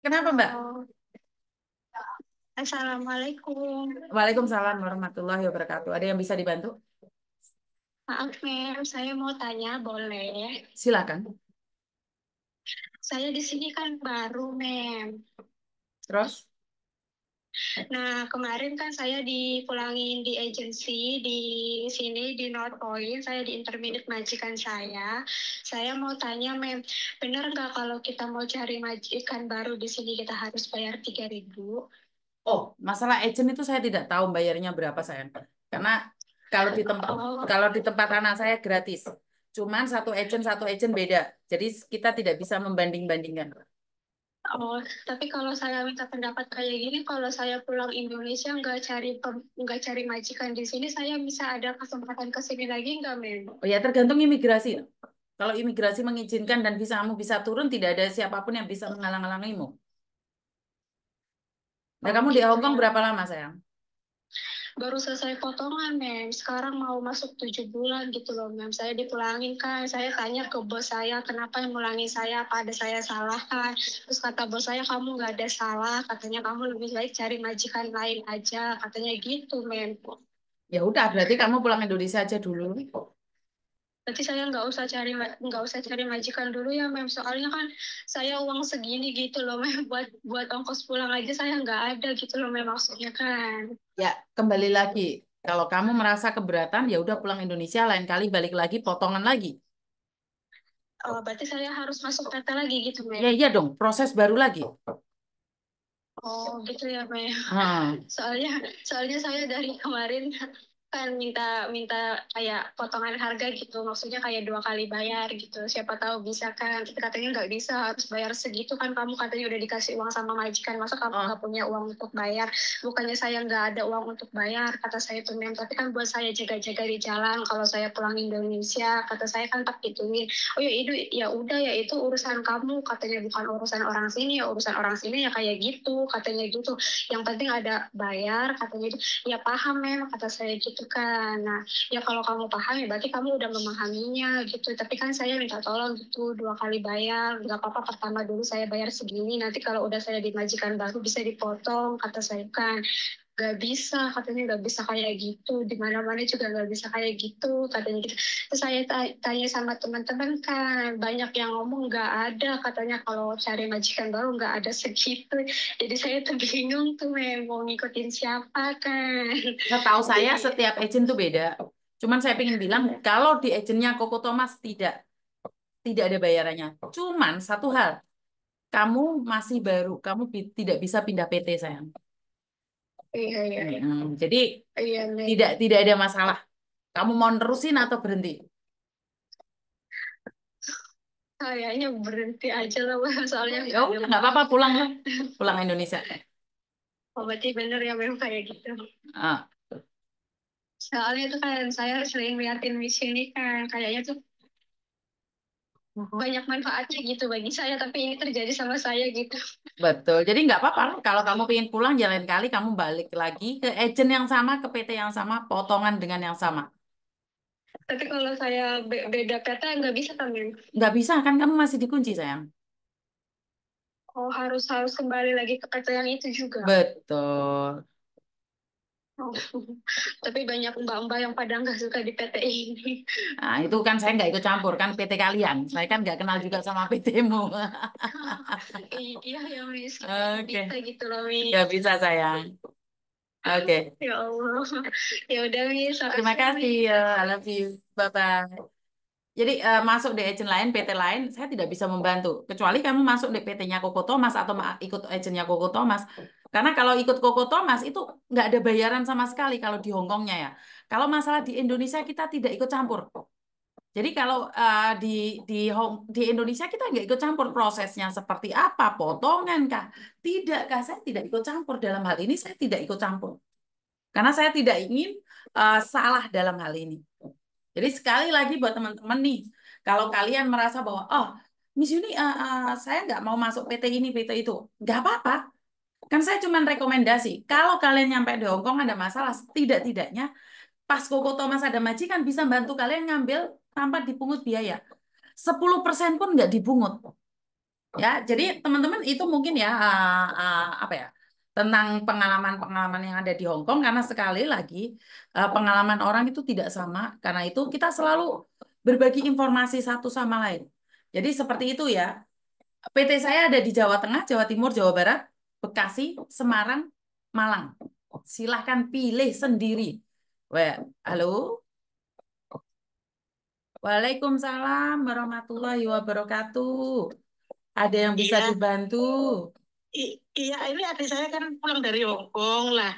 Kenapa, Mbak? Oh, Assalamualaikum. Waalaikumsalam warahmatullahi wabarakatuh. Ada yang bisa dibantu? Maaf, Mem. Saya mau tanya, boleh? Silakan. Saya di sini kan baru, Mem. Terus? Nah, kemarin kan saya dipulangin di agensi di sini di North Point. Saya di intermediate majikan saya. Saya mau tanya, Mem, benar nggak kalau kita mau cari majikan baru di sini kita harus bayar 3.000? Oh, masalah agent itu saya tidak tahu bayarnya berapa, sayang. Karena kalau di tempat Oh, kalau di tempat anak saya gratis. Cuman satu agent beda. Jadi kita tidak bisa membanding-bandingkan. oh, tapi kalau saya minta pendapat kayak gini, kalau saya pulang Indonesia nggak cari majikan di sini, saya bisa ada kesempatan ke sini lagi nggak, Mem? Oh ya, tergantung imigrasi. Kalau imigrasi mengizinkan dan visamu bisa turun, tidak ada siapapun yang bisa menghalang-halangimu. Nah, Oh kamu di gitu Hong Kong ya. berapa lama, sayang? Baru selesai potongan, Mem. Sekarang mau masuk 7 bulan gitu loh, Mem. Saya dipulangin kan. Saya tanya ke bos saya, kenapa yang mulangin saya? Apa ada saya salah kan? Terus kata bos saya, kamu nggak ada salah. Katanya kamu lebih baik cari majikan lain aja. Katanya gitu, Mem. Ya udah, berarti kamu pulang Indonesia aja dulu. Berarti saya nggak usah cari majikan dulu ya, Mem. Soalnya kan saya uang segini gitu loh, Mem. Buat ongkos pulang aja saya nggak ada gitu loh, Mem. Maksudnya kan. Ya, kembali lagi. Kalau kamu merasa keberatan, ya udah pulang Indonesia, lain kali balik lagi, potongan lagi. Oh, berarti saya harus masuk PT lagi gitu, Ya Mem. iya dong, proses baru lagi. Oh, gitu ya, Mem. Hmm. Soalnya soalnya saya dari kemarin kan minta minta kayak potongan harga gitu, maksudnya kayak 2 kali bayar gitu, siapa tahu bisa kan. Tapi katanya nggak bisa, harus bayar segitu kan. Kamu katanya udah dikasih uang sama majikan, masa kamu nggak Oh, punya uang untuk bayar? Bukannya saya nggak ada uang untuk bayar, kata saya tuh, Mem, tapi kan buat saya jaga-jaga di jalan kalau saya pulang Indonesia, kata saya kan tak gituin. Oh ya itu, ya udah ya itu urusan kamu, katanya, bukan urusan orang sini, ya urusan orang sini ya kayak gitu, katanya gitu. Yang penting ada bayar, katanya gitu. Ya paham, Mem, kata saya gitu kan. Nah, ya kalau kamu paham ya berarti kamu udah memahaminya gitu. Tapi kan saya minta tolong gitu, 2 kali bayar. Nggak apa-apa, pertama dulu saya bayar segini. Nanti kalau udah saya dimajikan baru bisa dipotong, kata saya kan. Nggak bisa, katanya nggak bisa kayak gitu. Di mana-mana juga nggak bisa kayak gitu, katanya gitu. Terus saya tanya sama teman-teman kan, banyak yang ngomong nggak ada, katanya kalau cari majikan baru nggak ada segitu. Jadi saya tuh bingung tuh, Mem, mau ngikutin siapa kan. setahu saya Jadi setiap agent tuh beda. Cuman saya pengen bilang, kalau di agentnya Koko Thomas tidak ada bayarannya. Cuman satu hal, kamu masih baru, kamu tidak bisa pindah PT, sayang. iya iya iya Jadi iya, Mem. tidak ada masalah. Kamu mau nerusin atau berhenti? Kayaknya berhenti aja lah, Mem. Soalnya Ya nggak ada udah nggak uang. apa-apa, pulang lah, pulang Indonesia. Oh, berarti bener ya, Mem, kayak gitu. Ah, Soalnya itu kan saya sering liatin di sini kan, kayaknya tuh banyak manfaatnya gitu bagi saya, tapi ini terjadi sama saya gitu. betul. Jadi nggak apa-apa lah. Kalau kamu pengen pulang, jalan kali kamu balik lagi ke agent yang sama, ke PT yang sama, potongan dengan yang sama. Tapi kalau saya beda kata nggak bisa kan, Mem? Nggak bisa kan, kamu masih dikunci, sayang. Oh, harus harus kembali lagi ke kata yang itu juga. Betul. Oh. Tapi banyak mbak-mbak yang pada nggak suka di PT ini. Nah, itu kan saya nggak ikut campur, kan PT kalian. Saya kan nggak kenal juga sama PT-mu. Iya ya, Miss, kita nggak Oke, bisa gitu loh, nggak Miss. bisa, sayang. Oke, Ya Allah. Ya udah, Miss, terima makasih ya, kasih. Miss. I love you. Bye-bye. Jadi masuk di agent lain, PT lain, saya tidak bisa membantu. Kecuali kamu masuk di PT-nya Koko Thomas atau ikut agentnya Koko Thomas. Karena kalau ikut Koko Thomas itu nggak ada bayaran sama sekali kalau di Hongkongnya ya. Kalau masalah di Indonesia kita tidak ikut campur. Jadi kalau di Indonesia kita nggak ikut campur prosesnya seperti apa, potongan kah? Tidak kah? Saya tidak ikut campur dalam hal ini. Saya tidak ikut campur karena saya tidak ingin salah dalam hal ini. Jadi sekali lagi buat teman-teman nih, kalau kalian merasa bahwa oh Miss Yuni, saya nggak mau masuk PT ini, PT itu, nggak apa-apa. Kan saya cuma rekomendasi. Kalau kalian nyampe di Hongkong ada masalah, tidak-tidaknya pas Koko Thomas ada majikan bisa bantu kalian ngambil tanpa dipungut biaya. 10% pun nggak dipungut. Ya, jadi teman-teman itu mungkin ya apa ya tentang pengalaman-pengalaman yang ada di Hong Kong karena sekali lagi pengalaman orang itu tidak sama karena itu kita selalu berbagi informasi satu sama lain. Jadi seperti itu ya. PT saya ada di Jawa Tengah, Jawa Timur, Jawa Barat, Bekasi, Semarang, Malang. Silahkan pilih sendiri. Wah, halo. Waalaikumsalam warahmatullahi wabarakatuh. Ada yang bisa Iya, dibantu? iya ini adik saya kan pulang dari Hong Kong lah.